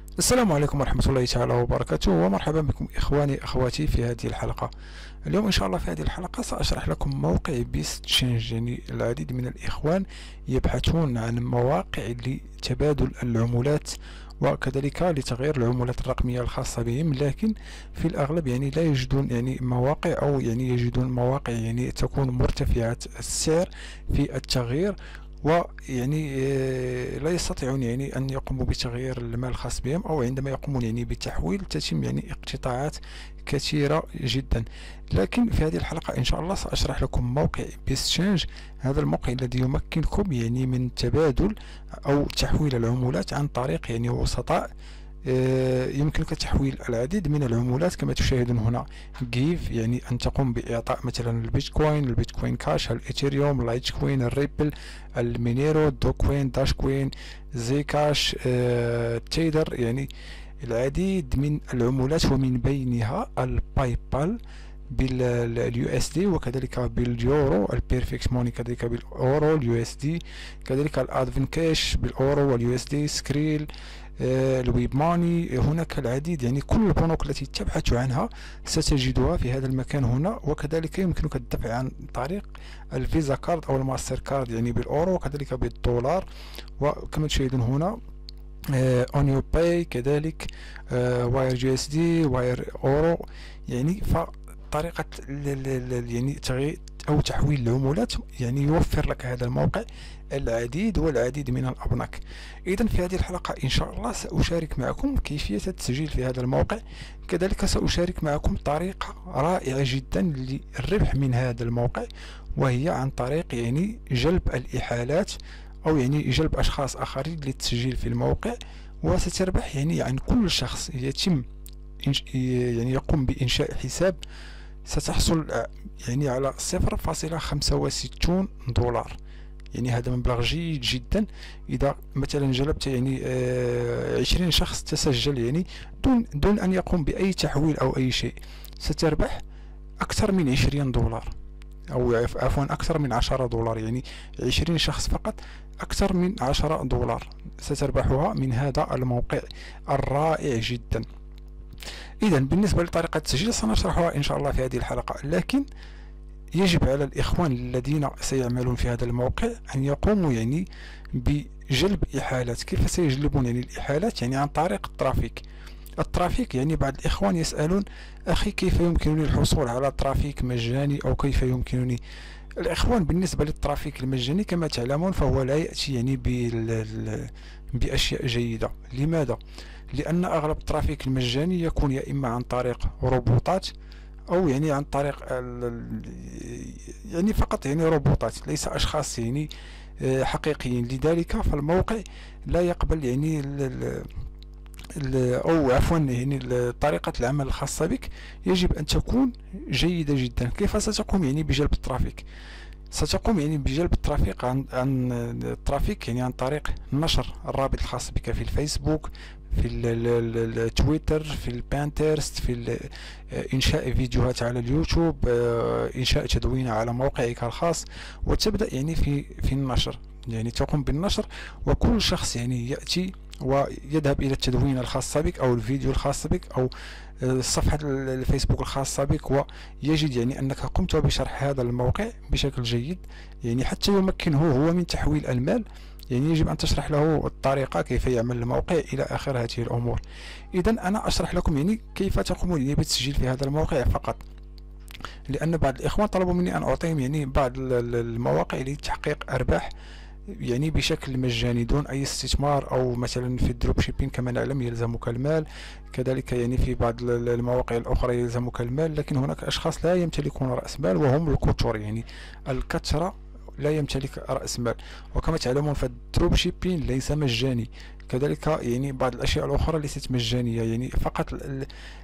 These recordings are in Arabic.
السلام عليكم ورحمة الله تعالى وبركاته، ومرحبا بكم إخواني أخواتي في هذه الحلقة. اليوم إن شاء الله في هذه الحلقة سأشرح لكم موقع بيست تشينج. يعني العديد من الإخوان يبحثون عن مواقع لتبادل العملات وكذلك لتغيير العملات الرقمية الخاصة بهم، لكن في الأغلب يعني لا يجدون يعني مواقع، أو يعني يجدون مواقع يعني تكون مرتفعة السعر في التغيير، ويعني لا يستطيعون يعني أن يقوموا بتغيير المال الخاص بهم، أو عندما يقومون يعني بالتحويل تتم يعني اقتطاعات كثيرة جدا. لكن في هذه الحلقة إن شاء الله سأشرح لكم موقع بيستشانج. هذا الموقع الذي يمكنكم يعني من تبادل أو تحويل العملات عن طريق يعني وسطاء. يمكنك تحويل العديد من العملات كما تشاهدون هنا. جيف يعني أن تقوم بإعطاء مثلا البيتكوين كاش، الإيثيريوم، اللايتكوين، الريبل، المينيرو، دوكوين، داشكوين، زي كاش، تيدر، يعني العديد من العملات، ومن بينها الباي بال باليو اس دي، وكذلك باليورو البيرفكت موني، كذلك بالاورو اليو اس دي، كذلك الادفن كاش بالاورو واليو اس دي، سكريل، الويب ماني. هناك العديد، يعني كل البنوك التي تبحث عنها ستجدها في هذا المكان هنا. وكذلك يمكنك الدفع عن طريق الفيزا كارد او الماستر كارد يعني بالاورو، وكذلك بالدولار. وكما تشاهدون هنا اونيو باي، كذلك واير جي اس دي، واير اورو. يعني فطريقة يعني تغيير او تحويل العملات يعني يوفر لك هذا الموقع العديد والعديد من الابناك. اذا في هذه الحلقة ان شاء الله ساشارك معكم كيفية التسجيل في هذا الموقع، كذلك ساشارك معكم طريقة رائعة جدا للربح من هذا الموقع، وهي عن طريق يعني جلب الاحالات، او يعني جلب اشخاص اخرين للتسجيل في الموقع. وستربح يعني عن كل شخص يتم يعني يقوم بانشاء حساب ستحصل يعني على 0.65 دولار. يعني هذا مبلغ جيد جدا. اذا مثلا جلبت يعني 20 شخص تسجل يعني دون ان يقوم باي تحويل او اي شيء، ستربح اكثر من 20 دولار، او عفوا اكثر من 10 دولار. يعني 20 شخص فقط اكثر من 10 دولار ستربحها من هذا الموقع الرائع جدا. اذا بالنسبة لطريقة التسجيل سنشرحها ان شاء الله في هذه الحلقة، لكن يجب على الإخوان الذين سيعملون في هذا الموقع أن يقوموا يعني بجلب إحالات. كيف سيجلبون يعني الإحالات؟ يعني عن طريق الترافيك. يعني بعض الإخوان يسألون: أخي كيف يمكنني الحصول على ترافيك مجاني، أو كيف يمكنني؟ الإخوان بالنسبة للترافيك المجاني كما تعلمون فهو لا يأتي يعني بأشياء جيدة. لماذا؟ لأن أغلب الترافيك المجاني يكون يا إما عن طريق روبوتات، او يعني عن طريق يعني فقط يعني روبوتات، ليس اشخاص يعني حقيقيين. لذلك فالموقع لا يقبل يعني او عفوا يعني طريقة العمل الخاصة بك يجب ان تكون جيدة جدا. كيف ستقوم يعني بجلب الترافيك؟ ستقوم يعني بجلب الترافيك عن الترافيك يعني عن طريق نشر الرابط الخاص بك في الفيسبوك، في التويتر، في البانترست، في إنشاء فيديوهات على اليوتيوب، إنشاء تدوينة على موقعك الخاص، وتبدأ يعني في النشر. يعني تقوم بالنشر، وكل شخص يعني يأتي ويذهب إلى التدوينة الخاصة بك أو الفيديو الخاص بك أو صفحة الفيسبوك الخاصة بك، ويجد يعني أنك قمت بشرح هذا الموقع بشكل جيد، يعني حتى يمكنه هو من تحويل المال. يعني يجب أن تشرح له الطريقة كيف يعمل الموقع إلى آخر هذه الأمور. إذا أنا أشرح لكم يعني كيف تقومون يعني بالتسجيل في هذا الموقع فقط، لأن بعض الإخوان طلبوا مني أن أعطيهم يعني بعض المواقع لتحقيق أرباح يعني بشكل مجاني دون أي استثمار. أو مثلا في الدروب شيبين كما نعلم يلزمك المال، كذلك يعني في بعض المواقع الأخرى يلزمك المال، لكن هناك أشخاص لا يمتلكون رأس مال وهم الكثر، يعني الكثرة لا يمتلك رأس مال. وكما تعلمون فالدروب شيبين ليس مجاني، كذلك يعني بعض الأشياء الأخرى ليست مجانية، يعني فقط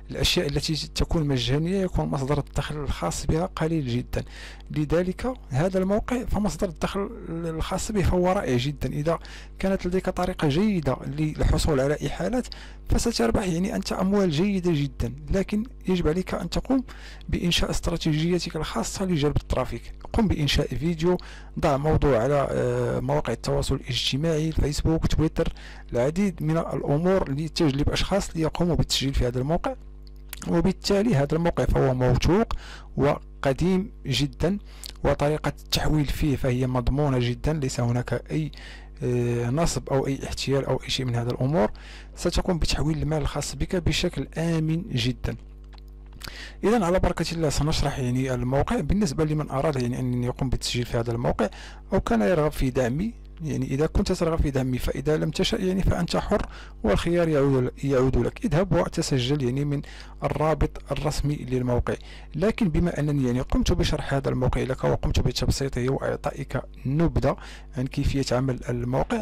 الأشياء التي تكون مجانية يكون مصدر الدخل الخاص بها قليل جدا. لذلك هذا الموقع فمصدر الدخل الخاص به فهو رائع جدا. إذا كانت لديك طريقة جيدة للحصول على إحالات فستربح يعني أنت أموال جيدة جدا، لكن يجب عليك أن تقوم بإنشاء استراتيجيتك الخاصة لجلب الترافيك. قم بإنشاء فيديو، ضع موضوع على مواقع التواصل الاجتماعي، الفيسبوك، تويتر، العديد من الأمور لتجلب أشخاص ليقوموا بالتسجيل في هذا الموقع. وبالتالي هذا الموقع فهو موثوق وقديم جدا، وطريقة التحويل فيه فهي مضمونة جدا، ليس هناك أي نصب أو أي احتيال أو أي شيء من هذا الأمور. ستقوم بتحويل المال الخاص بك بشكل آمن جدا. إذا على بركة الله سنشرح يعني الموقع بالنسبة لمن أراد يعني أن يقوم بالتسجيل في هذا الموقع أو كان يرغب في دعمي. يعني إذا كنت ترغب في دعمي، فإذا لم تشأ يعني فأنت حر والخيار يعود لك. اذهب وتسجل يعني من الرابط الرسمي للموقع. لكن بما أنني يعني قمت بشرح هذا الموقع لك وقمت بتبسيطه وإعطائك نبذة عن كيفية عمل الموقع،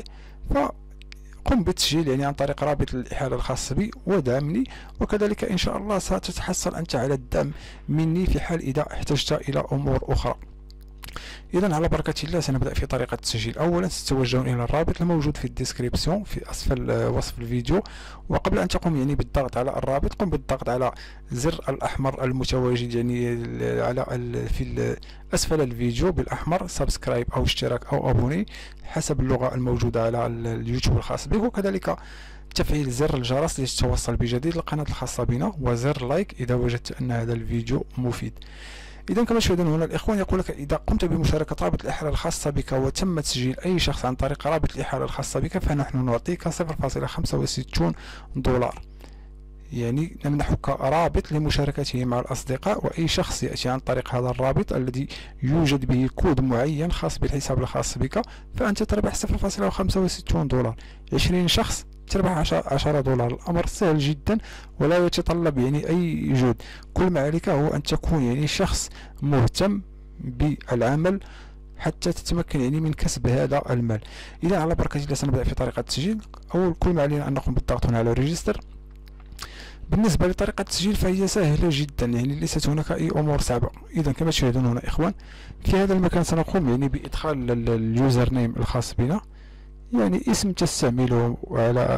قم بالتسجيل يعني عن طريق رابط الإحالة الخاص بي ودعمني، وكذلك إن شاء الله ستتحصل أنت على الدعم مني في حال إذا احتجت إلى أمور أخرى. إذا على بركة الله سنبدأ في طريقة التسجيل. أولا ستتوجهون إلى الرابط الموجود في الديسكريبسيون في أسفل وصف الفيديو، وقبل أن تقوم يعني بالضغط على الرابط قم بالضغط على زر الأحمر المتواجد يعني على في أسفل الفيديو بالأحمر، سبسكرايب أو اشتراك أو أبوني حسب اللغة الموجودة على اليوتيوب الخاص بك، وكذلك تفعيل زر الجرس لتتوصل بجديد القناة الخاصة بنا، وزر لايك إذا وجدت أن هذا الفيديو مفيد. إذا كما تشاهدون هنا الإخوان يقول لك إذا قمت بمشاركة رابط الإحالة الخاصة بك وتم تسجيل أي شخص عن طريق رابط الإحالة الخاصة بك فنحن نعطيك 0.65 دولار. يعني نمنحك رابط لمشاركته مع الأصدقاء، وأي شخص يأتي عن طريق هذا الرابط الذي يوجد به كود معين خاص بالحساب الخاص بك فأنت تربح 0.65 دولار. 20 شخص تربح 10 دولار. الأمر سهل جدا ولا يتطلب يعني أي جهد. كل ما عليك هو أن تكون يعني شخص مهتم بالعمل حتى تتمكن يعني من كسب هذا المال. إذا على بركة الله سنبدأ في طريقة التسجيل. كل ما علينا أن نقوم بالضغط هنا على ريجستر. بالنسبة لطريقة التسجيل فهي سهلة جدا، يعني ليست هناك أي أمور صعبة. إذا كما تشاهدون هنا إخوان في هذا المكان سنقوم يعني بإدخال اليوزر نيم الخاص بنا، يعني اسم تستعمله على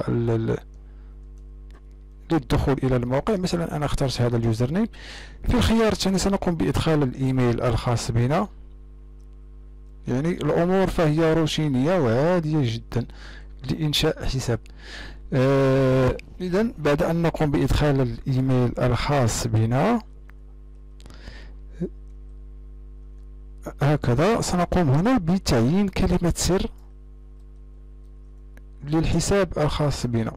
للدخول إلى الموقع. مثلا أنا اخترت هذا اليوزر نيم. في الخيار الثاني سنقوم بإدخال الإيميل الخاص بنا. يعني الأمور فهي روتينية وعادية جدا لإنشاء حساب. إذن بعد أن نقوم بإدخال الإيميل الخاص بنا هكذا سنقوم هنا بتعيين كلمة سر للحساب الخاص بنا.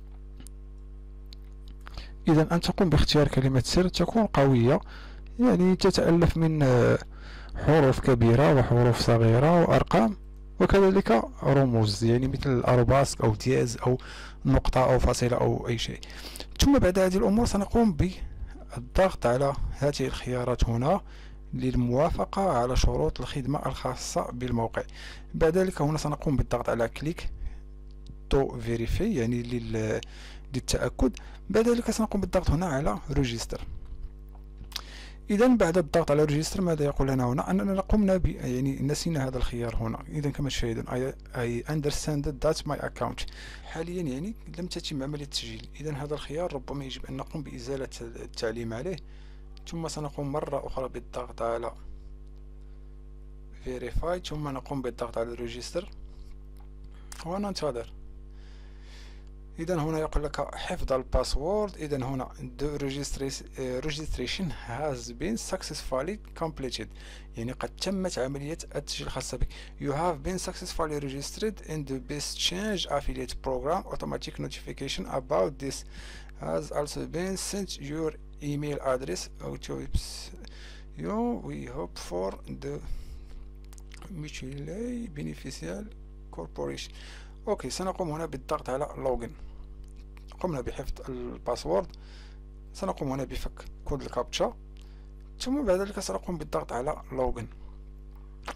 إذن أن تقوم باختيار كلمة سر تكون قوية، يعني تتألف من حروف كبيرة وحروف صغيرة وأرقام وكذلك رموز، يعني مثل الأرباس أو دياز أو نقطة أو فاصلة أو أي شيء. ثم بعد هذه الأمور سنقوم بالضغط على هذه الخيارات هنا للموافقة على شروط الخدمة الخاصة بالموقع. بعد ذلك هنا سنقوم بالضغط على كليك تو فيريفي يعني للتأكد. بعد ذلك سنقوم بالضغط هنا على ريجستر. إذا بعد الضغط على ريجستر ماذا يقول لنا هنا؟ أننا قمنا يعني نسينا هذا الخيار هنا. إذا كما تشاهدون I understand that my account حاليا يعني لم تتم عملية التسجيل. إذا هذا الخيار ربما يجب أن نقوم بإزالة التعليم عليه، ثم سنقوم مرة أخرى بالضغط على verify، ثم نقوم بالضغط على ريجستر وننتظر. إذا هنا يقول لك حفظ الباسورد. إذا هنا the registration has been successfully completed، يعني قد تمت عملية التسجيل الخاصة بك. You have been successfully registered in the Best Change affiliate program. Automatic notification about this has also been sent your email address. We hope for the mutually beneficial corporation. اوكي سنقوم هنا بالضغط على لوجن. قمنا بحفظ الباسورد. سنقوم هنا بفك كود الكابتشا، ثم بعد ذلك سنقوم بالضغط على لوجن.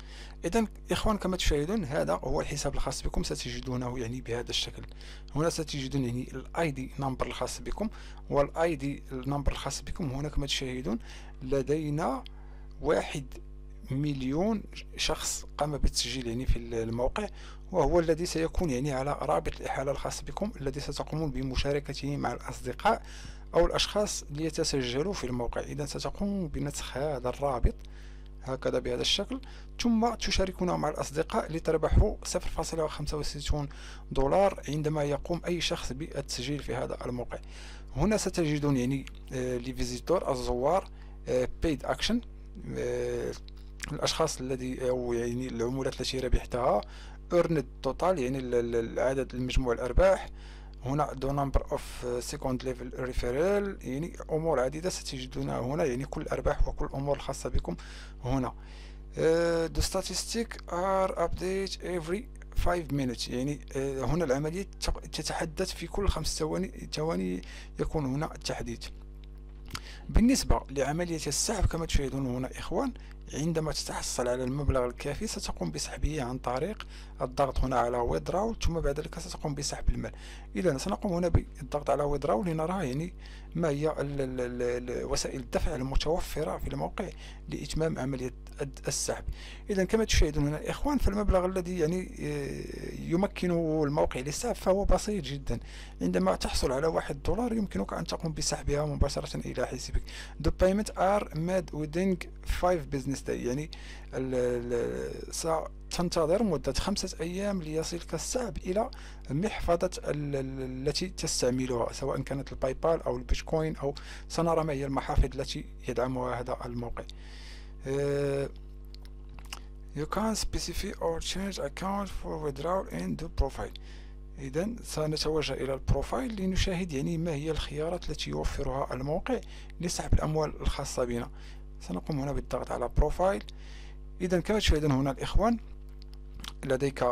إذا إخوان كما تشاهدون هذا هو الحساب الخاص بكم، ستجدونه يعني بهذا الشكل. هنا ستجدون يعني الاي دي نمبر الخاص بكم والاي دي نمبر الخاص بكم. هنا كما تشاهدون لدينا 1,000,000 شخص قام بالتسجيل يعني في الموقع، وهو الذي سيكون يعني على رابط الإحالة الخاص بكم الذي ستقومون بمشاركته مع الأصدقاء أو الأشخاص ليتسجلوا في الموقع. إذا ستقوم بنسخ هذا الرابط هكذا بهذا الشكل، ثم تشاركونه مع الأصدقاء لتربحوا 0.65 دولار عندما يقوم أي شخص بالتسجيل في هذا الموقع. هنا ستجدون يعني لفيزيتور الزوار paid action الأشخاص الذي أو يعني العمولات التي ربحتها، earned total يعني العدد المجموع الأرباح. هنا the number of second level referral يعني أمور عديدة ستجدونها هنا، يعني كل الأرباح وكل الأمور الخاصة بكم هنا. the statistics are updated every 5 minutes يعني هنا العملية تتحدث في كل 5 ثواني يكون هنا التحديث. بالنسبة لعملية السحب كما تشاهدون هنا إخوان، عندما تتحصل على المبلغ الكافي ستقوم بسحبه عن طريق الضغط هنا على withdraw، ثم بعد ذلك ستقوم بسحب المال. إذا سنقوم هنا بالضغط على withdraw لنرى يعني ما هي وسائل الدفع المتوفرة في الموقع لإتمام عملية السحب. إذا كما تشاهدون هنا إخوان، فالمبلغ الذي يعني يمكن الموقع للسحب فهو بسيط جدا. عندما تحصل على $1 يمكنك أن تقوم بسحبها مباشرة إلى حسابك. The payment are made within 5 business day يعني ستنتظر مدة 5 أيام ليصلك السحب إلى محفظة التي تستعملها، سواء كانت الباي بال أو البيتكوين، أو سنرى ما هي المحافظ التي يدعمها هذا الموقع. You can specify or change account for withdrawal in the profile. إذا سنتوجه إلى البروفايل لنشاهد يعني ما هي الخيارات التي يوفرها الموقع لسحب الأموال الخاصة بنا. سنقوم هنا بالضغط على بروفايل. إذا كما تشاهدون هنا الإخوان، لديك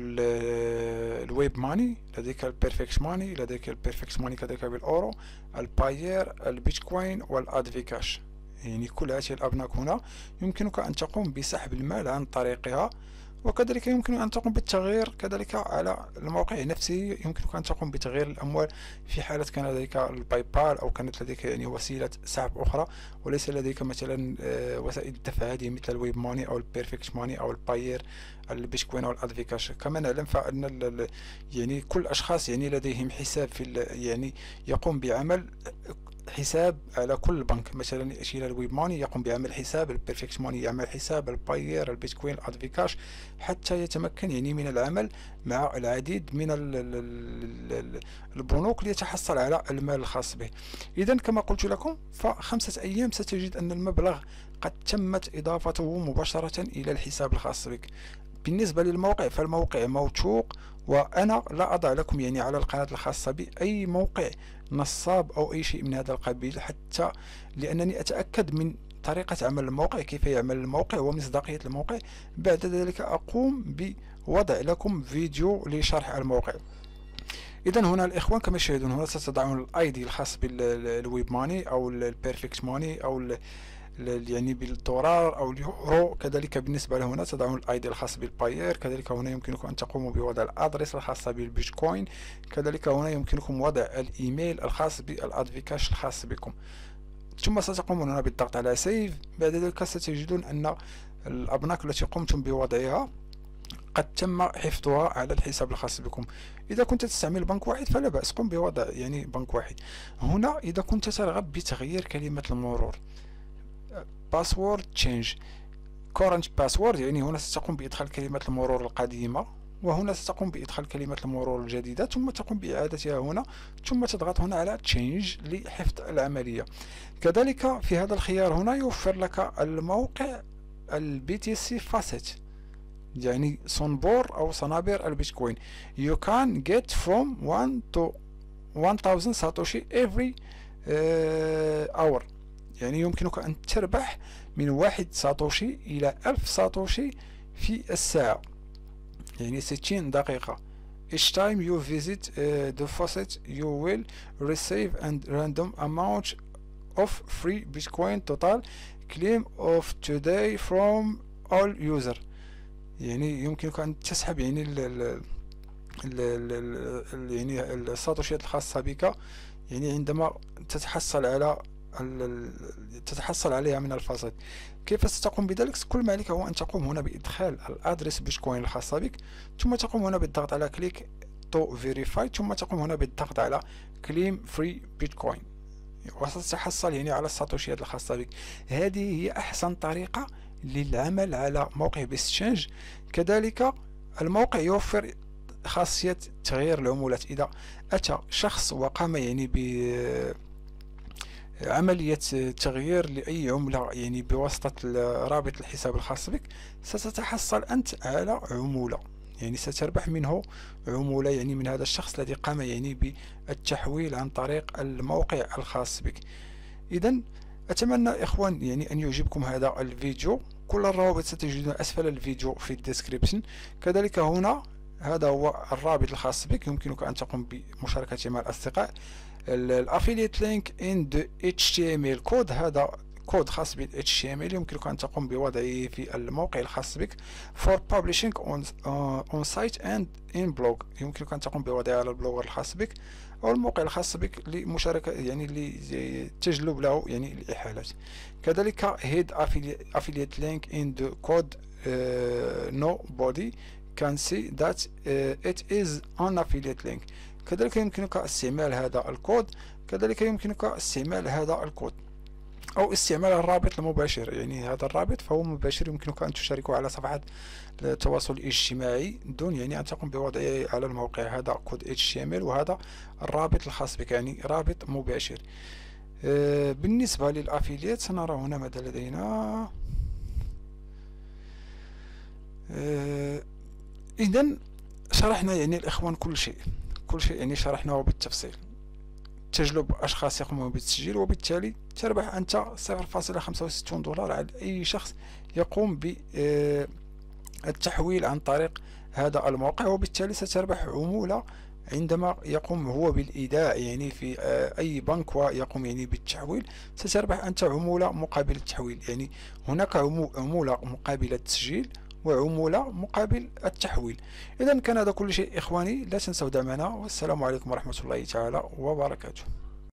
الويب ماني، لديك البيرفكت ماني، لديك البيرفكت ماني كذلك بالأورو، الباير، البيتكوين والأدفيكاش. يعني كل هذه الأبناك هنا يمكنك أن تقوم بسحب المال عن طريقها، وكذلك يمكن أن تقوم بالتغيير كذلك على الموقع نفسه. يمكنك أن تقوم بتغيير الأموال في حالة كان لديك الباي بال أو كانت لديك يعني وسيلة سحب أخرى وليس لديك مثلا وسائل الدفع هذه مثل الويب ماني أو البيرفكت ماني أو الباير، البيتكوين أو الأدفيكاش. كما نعلم فأن يعني كل أشخاص يعني لديهم حساب في يعني يقوم بعمل حساب على كل بنك. مثلا يأتي الويب ماني يقوم بعمل حساب، البيرفكت ماني يعمل حساب، الباير، البيتكوين، الادفيكاش، حتى يتمكن يعني من العمل مع العديد من البنوك ليتحصل على المال الخاص به. اذا كما قلت لكم ف5 أيام ستجد ان المبلغ قد تمت اضافته مباشرة الى الحساب الخاص بك. بالنسبة للموقع فالموقع موثوق، وأنا لا أضع لكم يعني على القناة الخاصة بي أي موقع نصاب أو أي شيء من هذا القبيل، حتى لأنني أتأكد من طريقة عمل الموقع، كيف يعمل الموقع ومصداقية الموقع. بعد ذلك أقوم بوضع لكم فيديو لشرح الموقع. إذا هنا الإخوان كما تشاهدون هنا ستضعون الآي دي الخاص بالويب ماني أو البيرفكت ماني أو يعني بالدولار أو اليورو. كذلك بالنسبة لهنا تضعون الاي دي الخاص بالباير. كذلك هنا يمكنكم أن تقوموا بوضع الأدرس الخاصة بالبيتكوين. كذلك هنا يمكنكم وضع الإيميل الخاص بالأدفيكاش الخاص بكم. ثم ستقومون هنا بالضغط على سيف. بعد ذلك ستجدون أن الأبناك التي قمتم بوضعها قد تم حفظها على الحساب الخاص بكم. إذا كنت تستعمل بنك واحد فلا بأس، قم بوضع يعني بنك واحد. هنا إذا كنت ترغب بتغيير كلمة المرور باسورد تشينج كورنت باسورد، يعني هنا ستقوم بإدخال كلمة المرور القديمة، وهنا ستقوم بإدخال كلمة المرور الجديدة، ثم تقوم بإعادتها هنا، ثم تضغط هنا على تشينج لحفظ العملية. كذلك في هذا الخيار هنا يوفر لك الموقع الBTC Facet، يعني صنبور أو صنابير البيتكوين. You can get from 1 to 1000 ساتوشي every hour، يعني يمكنك أن تربح من 1 ساتوشي إلى 1000 ساتوشي في الساعة، يعني 60 دقيقة. Each time you visit the faucet you will receive a random amount of free Bitcoin total claim of today from all user. يعني يمكنك أن تسحب يعني يعني الساتوشيات الخاصة بك، يعني عندما تتحصل على تتحصل عليها من الفاسد. كيف ستقوم بذلك؟ كل ما عليك هو أن تقوم هنا بإدخال الأدرس بيتكوين الخاصة بك، ثم تقوم هنا بالضغط على كليك تو فيريفاي، ثم تقوم هنا بالضغط على كليم فري بيتكوين، وستتحصل يعني على الساتوشيات الخاصة بك. هذه هي أحسن طريقة للعمل على موقع بيستشينج. كذلك الموقع يوفر خاصية تغيير العمولات. إذا أتى شخص وقام يعني بعملية تغيير لأي عملة يعني بواسطة رابط الحساب الخاص بك، ستتحصل أنت على عمولة، يعني ستربح منه عمولة يعني من هذا الشخص الذي قام يعني بالتحويل عن طريق الموقع الخاص بك. إذا أتمنى إخوان يعني أن يعجبكم هذا الفيديو. كل الروابط ستجدون أسفل الفيديو في الديسكريبشن. كذلك هنا هذا هو الرابط الخاص بك، يمكنك أن تقوم بمشاركته مع الأصدقاء. الافيليت لينك ان دو HTML كود، هذا كود خاص بال HTML يمكنك أن تقوم بوضعه في الموقع الخاص بك. for publishing on site and in blog، يمكنك أن تقوم بوضعه على البلوجر الخاص بك أو الموقع الخاص بك لمشاركة يعني لتجلب له يعني الإحالات. كذلك head affiliate link in the code nobody can see that it is an affiliate link. كذلك يمكنك استعمال هذا الكود، كذلك يمكنك استعمال هذا الكود أو استعمال الرابط المباشر. يعني هذا الرابط فهو مباشر، يمكنك أن تشاركه على صفحات التواصل الاجتماعي دون يعني أن تقوم بوضعه على الموقع. هذا كود HTML وهذا الرابط الخاص بك، يعني رابط مباشر. بالنسبة للأفيليات سنرى هنا ماذا لدينا. إذن شرحنا يعني الإخوان كل شيء يعني شرحناه بالتفصيل. تجلب أشخاص يقومون بالتسجيل، وبالتالي تربح أنت 0.65 دولار على أي شخص يقوم بالتحويل عن طريق هذا الموقع، وبالتالي ستربح عمولة عندما يقوم هو بالإيداع يعني في أي بنك ويقوم يعني بالتحويل. ستربح أنت عمولة مقابل التحويل، يعني هناك عمولة مقابل التسجيل وعمولة مقابل التحويل. إذا كان هذا كل شيء إخواني، لا تنسوا دعمنا، والسلام عليكم ورحمة الله تعالى وبركاته.